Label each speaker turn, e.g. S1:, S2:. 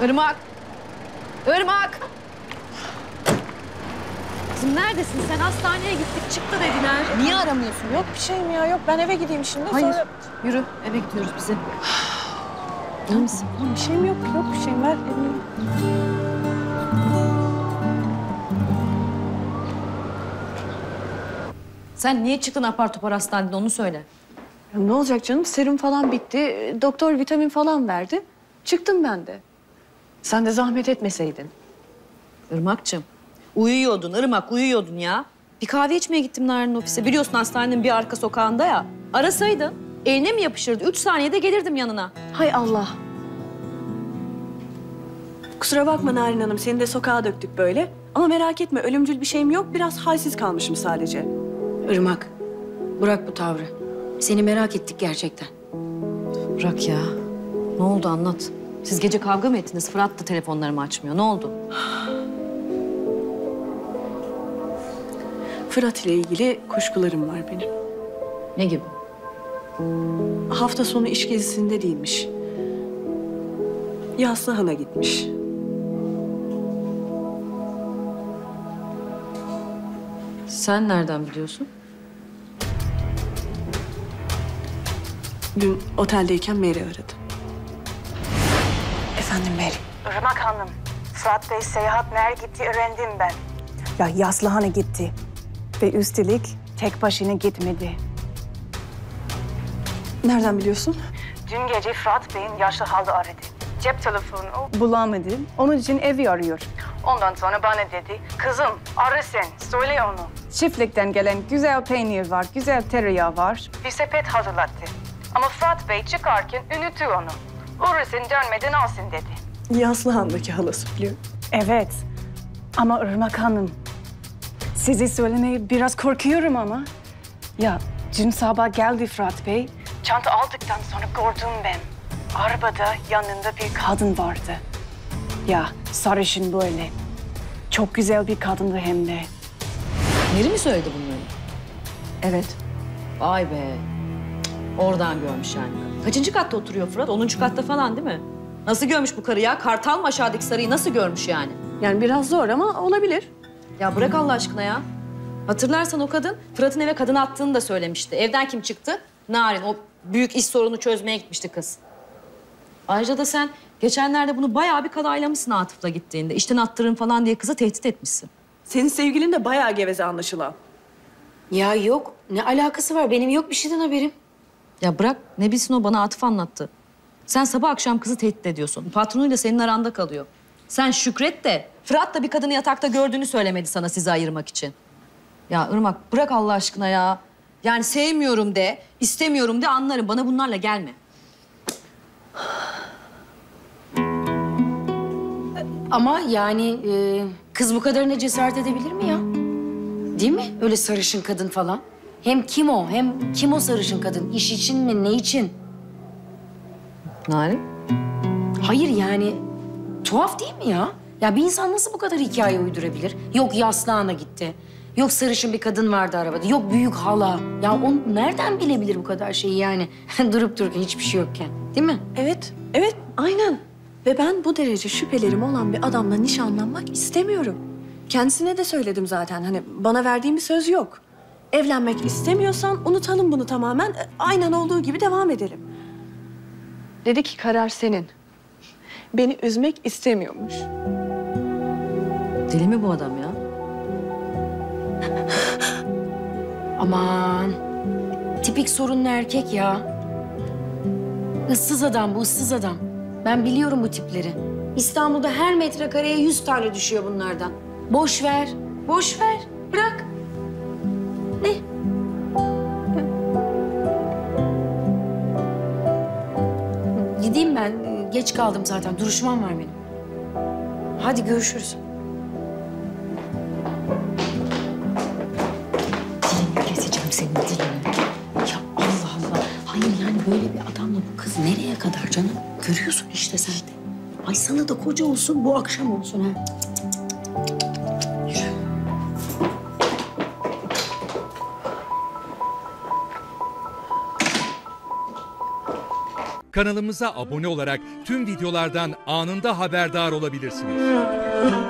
S1: Irmak! Irmak! Kızım neredesin sen? Hastaneye gittik çıktı dediler. Niye aramıyorsun?
S2: Yok bir şeyim ya, yok. Ben eve gideyim şimdi.
S1: Hayır.
S2: Sonra...
S1: Yürü eve gidiyoruz bize. İyi misin?
S2: Tamam, bir şeyim yok, yok bir şeyim. Ver elini.
S1: Sen niye çıktın apar topar hastaneden onu söyle.
S2: Ya ne olacak canım? Serum falan bitti. Doktor vitamin falan verdi. Çıktım ben de. Sen de zahmet etmeseydin.
S1: Irmak'cığım uyuyordun Irmak uyuyordun ya. Bir kahve içmeye gittim Narin'in ofise. Biliyorsun hastanenin bir arka sokağında ya. Arasaydın eline mi yapışırdı? 3 saniyede gelirdim yanına.
S2: Hay Allah. Kusura bakma Narin Hanım, seni de sokağa döktük böyle. Ama merak etme, ölümcül bir şeyim yok. Biraz halsiz kalmışım sadece.
S3: Irmak, bırak bu tavrı. Seni merak ettik gerçekten.
S1: Bırak ya. Ne oldu anlat. Siz gece kavga mı ettiniz? Fırat da telefonlarımı açmıyor. Ne oldu?
S2: Fırat ile ilgili kuşkularım var benim.
S1: Ne gibi?
S2: Hafta sonu iş gezisinde değilmiş. Yaslıhan'a gitmiş.
S1: Sen nereden biliyorsun?
S2: Dün oteldeyken Mary aradı. Efendim Mary.
S4: Irmak Hanım, Fırat Bey seyahat nereye gitti öğrendim ben. Ya Yaslıhan'a gitti. Ve üstelik tek başına gitmedi.
S2: Nereden biliyorsun?
S4: Dün gece Fırat Bey'in yaşlı halde aradı. Cep telefonu bulamadı. Onun için evi arıyor. Ondan sonra bana dedi, kızım ara sen, söyle onu. Çiftlikten gelen güzel peynir var, güzel tereyağı var. Bir sepet hazırlattı. Ama Fırat Bey çıkarken unuttu onu. Uğrasın dönmeden alsın dedi.
S2: Yaslıhan'daki halası biliyor.
S4: Evet. Ama Irmak Hanım, sizi söylemeye biraz korkuyorum ama. Ya dün sabah geldi Fırat Bey. Çanta aldıktan sonra gördüm ben. Arabada yanında bir kadın vardı. Ya sarışın böyle. Çok güzel bir kadındı hem de.
S1: Meri mi söyledi bunları?
S2: Evet.
S1: Vay be. Oradan görmüş yani. Kaçıncı katta oturuyor Fırat? 10. katta falan değil mi? Nasıl görmüş bu karı ya? Kartal mı aşağıdaki sarıyı nasıl görmüş yani?
S2: Yani biraz zor ama olabilir.
S1: Ya bırak Allah aşkına ya. Hatırlarsan o kadın Fırat'ın eve kadını attığını da söylemişti. Evden kim çıktı? Narin. O büyük iş sorunu çözmeye gitmişti kız. Ayrıca da sen geçenlerde bunu bayağı bir kalaylamışsın Atıf'la gittiğinde. İşten attırın falan diye kızı tehdit etmişsin.
S2: Senin sevgilin de bayağı geveze anlaşılan.
S3: Ya yok, ne alakası var? Benim yok bir şeyden haberim.
S1: Ya bırak ne bilsin o bana Atıf anlattı. Sen sabah akşam kızı tehdit ediyorsun. Patronuyla senin aranda kalıyor. Sen şükret de Fırat da bir kadını yatakta gördüğünü söylemedi sana sizi ayırmak için. Ya Irmak bırak Allah aşkına ya. Yani sevmiyorum de, istemiyorum de anlarım. Bana bunlarla gelme.
S3: Ama yani kız bu kadarına cesaret edebilir mi ya? Değil mi? Öyle sarışın kadın falan. Hem kim o, hem kim o sarışın kadın? İş için mi, ne için?
S1: Narin?
S3: Hayır yani tuhaf değil mi ya? Ya bir insan nasıl bu kadar hikaye uydurabilir? Yok Yaslıhan'a gitti. Yok sarışın bir kadın vardı arabada. Yok büyük hala. Ya o nereden bilebilir bu kadar şeyi yani? Durup dururken hiçbir şey yokken. Değil mi?
S2: Evet, evet aynen. Ve ben bu derece şüphelerim olan bir adamla nişanlanmak istemiyorum. Kendisine de söyledim zaten. Hani bana verdiğim bir söz yok. Evlenmek istemiyorsan unutalım bunu tamamen. Aynen olduğu gibi devam edelim. Dedi ki karar senin. Beni üzmek istemiyormuş.
S1: Deli mi bu adam ya?
S3: Aman. Tipik sorunlu erkek ya. Issız adam bu, ıssız adam. Ben biliyorum bu tipleri. İstanbul'da her metrekareye 100 tane düşüyor bunlardan. Boş ver, boş ver. Bırak. Ne? Gideyim ben. Geç kaldım zaten. Duruşmam var benim. Hadi görüşürüz.
S1: Dilini keseceğim senin dilini.
S3: Ya Allah Allah. Hayır yani böyle bir adamla bu kız nereye kadar canım? Görüyorsun işte sen de. Ay sana da koca olsun, bu akşam olsun ha. Yürü.
S5: Kanalımıza abone olarak tüm videolardan anında haberdar olabilirsiniz.